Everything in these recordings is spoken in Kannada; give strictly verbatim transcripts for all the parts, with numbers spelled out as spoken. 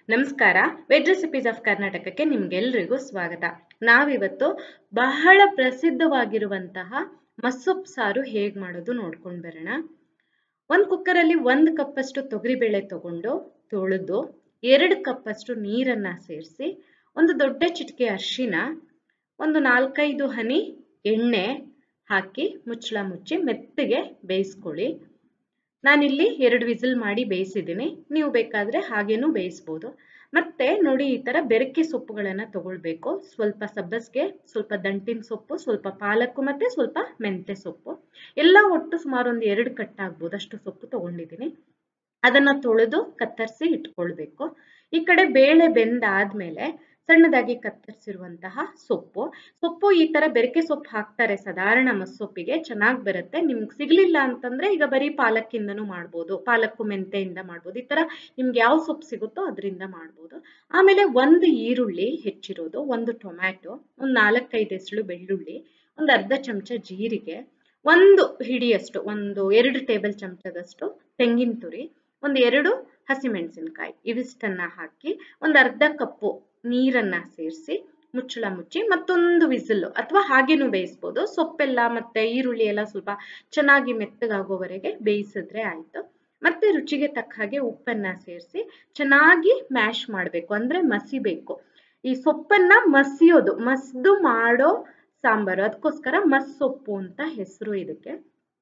ನಮಸ್ಕಾರ. ವೆಜ್ ರೆಸಿಪೀಸ್ ಆಫ್ ಕರ್ನಾಟಕಕ್ಕೆ ನಿಮ್ಗೆಲ್ರಿಗೂ ಸ್ವಾಗತ. ನಾವಿವತ್ತು ಬಹಳ ಪ್ರಸಿದ್ಧವಾಗಿರುವಂತಹ ಮಸ್ಸೊಪ್ಪು ಸಾರು ಹೇಗೆ ಮಾಡೋದು ನೋಡ್ಕೊಂಡು ಬರೋಣ. ಒಂದು ಕುಕ್ಕರಲ್ಲಿ ಒಂದು ಕಪ್ಪಷ್ಟು ತೊಗರಿಬೇಳೆ ತಗೊಂಡು ತೊಳೆದು ಎರಡು ಕಪ್ಪಷ್ಟು ನೀರನ್ನು ಸೇರಿಸಿ ಒಂದು ದೊಡ್ಡ ಚಿಟಿಕೆ ಅರಿಶಿನ, ಒಂದು ನಾಲ್ಕೈದು ಹನಿ ಎಣ್ಣೆ ಹಾಕಿ ಮುಚ್ಚಳ ಮುಚ್ಚಿ ಮೆತ್ತಗೆ ಬೇಯಿಸ್ಕೊಳ್ಳಿ. ನಾನಿಲ್ಲಿ ಎರಡು ವಿಸಿಲ್ ಮಾಡಿ ಬೇಯಿಸಿದ್ದೀನಿ. ನೀವು ಬೇಕಾದರೆ ಹಾಗೇನೂ ಬೇಯಿಸ್ಬೋದು. ಮತ್ತೆ ನೋಡಿ, ಈ ಥರ ಬೆರಕೆ ಸೊಪ್ಪುಗಳನ್ನು ತಗೊಳ್ಬೇಕು. ಸ್ವಲ್ಪ ಸಬ್ಬಸಿಗೆ, ಸ್ವಲ್ಪ ದಂಟಿನ ಸೊಪ್ಪು, ಸ್ವಲ್ಪ ಪಾಲಕ್ಕು ಮತ್ತು ಸ್ವಲ್ಪ ಮೆಂತ್ಯ ಸೊಪ್ಪು ಎಲ್ಲ ಒಟ್ಟು ಸುಮಾರು ಒಂದು ಎರಡು ಕಟ್ಟಾಗ್ಬೋದು ಅಷ್ಟು ಸೊಪ್ಪು ತಗೊಂಡಿದ್ದೀನಿ. ಅದನ್ನು ತೊಳೆದು ಕತ್ತರಿಸಿ ಇಟ್ಕೊಳ್ಬೇಕು. ಈ ಕಡೆ ಬೇಳೆ ಬೆಂದಾದ್ಮೇಲೆ ಸಣ್ಣದಾಗಿ ಕತ್ತರಿಸಿರುವಂತಹ ಸೊಪ್ಪು ಸೊಪ್ಪು ಈ ತರ ಬೆರಕೆ ಸೊಪ್ಪು ಹಾಕ್ತಾರೆ ಸಾಧಾರಣ ಮಸ್ಸೊಪ್ಪಿಗೆ, ಚೆನ್ನಾಗಿ ಬರುತ್ತೆ. ನಿಮ್ಗೆ ಸಿಗ್ಲಿಲ್ಲ ಅಂತಂದ್ರೆ ಈಗ ಬರೀ ಪಾಲಕ್ಕಿಂದನೂ ಮಾಡ್ಬೋದು, ಪಾಲಕ್ಕು ಮೆಂತೆಯಿಂದ ಮಾಡ್ಬೋದು. ಈ ತರ ನಿಮ್ಗೆ ಯಾವ ಸೊಪ್ಪು ಸಿಗುತ್ತೋ ಅದರಿಂದ ಮಾಡ್ಬೋದು. ಆಮೇಲೆ ಒಂದು ಈರುಳ್ಳಿ ಹೆಚ್ಚಿರೋದು, ಒಂದು ಟೊಮ್ಯಾಟೊ, ಒಂದು ನಾಲ್ಕೈದು ಎಸಳು ಬೆಳ್ಳುಳ್ಳಿ, ಒಂದು ಅರ್ಧ ಚಮಚ ಜೀರಿಗೆ, ಒಂದು ಹಿಡಿಯಷ್ಟು ಒಂದು ಎರಡು ಟೇಬಲ್ ಚಮಚದಷ್ಟು ತೆಂಗಿನ ತುರಿ, ಒಂದು ಎರಡು ಹಸಿಮೆಣಸಿನಕಾಯಿ ಇವಿಷ್ಟನ್ನ ಹಾಕಿ ಒಂದು ಅರ್ಧ ಕಪ್ಪು ನೀರನ್ನ ಸೇರಿಸಿ ಮುಚ್ಚಳ ಮುಚ್ಚಿ ಮತ್ತೊಂದು ವಿಸಿಲ್ ಅಥವಾ ಹಾಗೇನು ಬೇಯಿಸ್ಬೋದು. ಸೊಪ್ಪೆಲ್ಲ ಮತ್ತೆ ಈರುಳ್ಳಿ ಎಲ್ಲ ಸ್ವಲ್ಪ ಚೆನ್ನಾಗಿ ಮೆತ್ತಗಾಗೋವರೆಗೆ ಬೇಯಿಸಿದ್ರೆ ಆಯ್ತು. ಮತ್ತೆ ರುಚಿಗೆ ತಕ್ಕ ಹಾಗೆ ಉಪ್ಪನ್ನ ಸೇರಿಸಿ ಚೆನ್ನಾಗಿ ಮ್ಯಾಶ್ ಮಾಡಬೇಕು, ಅಂದ್ರೆ ಮಸಿಬೇಕು. ಈ ಸೊಪ್ಪನ್ನ ಮಸಿಯೋದು, ಮಸ್ದು ಮಾಡೋ ಸಾಂಬಾರು, ಅದಕ್ಕೋಸ್ಕರ ಮಸ್ಸೊಪ್ಪು ಅಂತ ಹೆಸರು ಇದಕ್ಕೆ.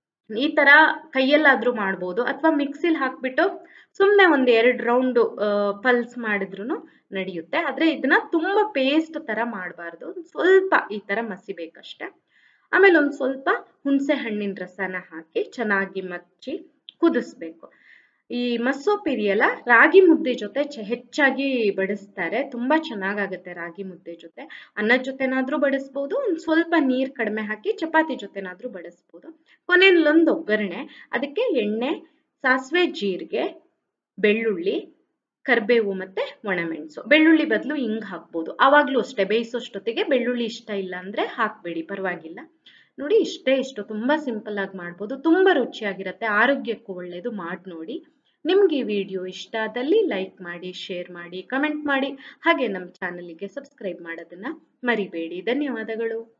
ಈ ತರ ಕೈಯಲ್ಲಾದ್ರೂ ಮಾಡ್ಬೋದು ಅಥವಾ ಮಿಕ್ಸಿಲ್ ಹಾಕ್ಬಿಟ್ಟು ಸುಮ್ಮನೆ ಒಂದ್ ಎರಡು ರೌಂಡ್ ಪಲ್ಸ್ ಮಾಡಿದ್ರು ನಡೆಯುತ್ತೆ. ಆದ್ರೆ ಇದನ್ನ ತುಂಬಾ ಪೇಸ್ಟ್ ತರ ಮಾಡಬಾರ್ದು, ಸ್ವಲ್ಪ ಈ ತರ ಮಸಿಬೇಕಷ್ಟೆ. ಆಮೇಲೆ ಒಂದ್ ಸ್ವಲ್ಪ ಹುಣಸೆ ಹಣ್ಣಿನ ರಸನ ಹಾಕಿ ಚೆನ್ನಾಗಿ ಮಚ್ಚಿ ಕುದಿಸ್ಬೇಕು. ಈ ಮಸ್ಸೊಪ್ಪು ಇದೆಯಲ್ಲ, ರಾಗಿ ಮುದ್ದೆ ಜೊತೆ ಹೆಚ್ಚಾಗಿ ಬಡಿಸ್ತಾರೆ, ತುಂಬಾ ಚೆನ್ನಾಗಾಗುತ್ತೆ. ರಾಗಿ ಮುದ್ದೆ ಜೊತೆ, ಅನ್ನದ ಜೊತೆನಾದ್ರೂ ಬಡಿಸ್ಬೋದು, ಒಂದ್ ಸ್ವಲ್ಪ ನೀರ್ ಕಡಿಮೆ ಹಾಕಿ ಚಪಾತಿ ಜೊತೆನಾದ್ರೂ ಬಡಿಸ್ಬೋದು. ಕೊನೆಯಲ್ಲೊಂದು ಒಗ್ಗರಣೆ, ಅದಕ್ಕೆ ಎಣ್ಣೆ, ಸಾಸಿವೆ, ಜೀರಿಗೆ, ಬೆಳ್ಳುಳ್ಳಿ, ಕರಿಬೇವು ಮತ್ತೆ ಒಣಮೆಣಸು. ಬೆಳ್ಳುಳ್ಳಿ ಬದಲು ಹಿಂಗ್ ಹಾಕ್ಬೋದು. ಆವಾಗ್ಲೂ ಅಷ್ಟೇ, ಬೇಯಿಸೋಷ್ಟೊತ್ತಿಗೆ ಬೆಳ್ಳುಳ್ಳಿ ಇಷ್ಟ ಇಲ್ಲ ಅಂದ್ರೆ ಹಾಕ್ಬೇಡಿ, ಪರವಾಗಿಲ್ಲ. ನೋಡಿ, ಇಷ್ಟೇ ಇಷ್ಟು ತುಂಬಾ ಸಿಂಪಲ್ ಆಗಿ ಮಾಡ್ಬೋದು, ತುಂಬಾ ರುಚಿಯಾಗಿರುತ್ತೆ, ಆರೋಗ್ಯಕ್ಕೂ ಒಳ್ಳೇದು. ಮಾಡಿ ನೋಡಿ. ನಿಮ್ಗೆ ಈ ವಿಡಿಯೋ ಇಷ್ಟ ಆದಲ್ಲಿ ಲೈಕ್ ಮಾಡಿ, ಶೇರ್ ಮಾಡಿ, ಕಮೆಂಟ್ ಮಾಡಿ, ಹಾಗೆ ನಮ್ಮ ಚಾನಲ್ಗೆ ಸಬ್ಸ್ಕ್ರೈಬ್ ಮಾಡೋದನ್ನ ಮರಿಬೇಡಿ. ಧನ್ಯವಾದಗಳು.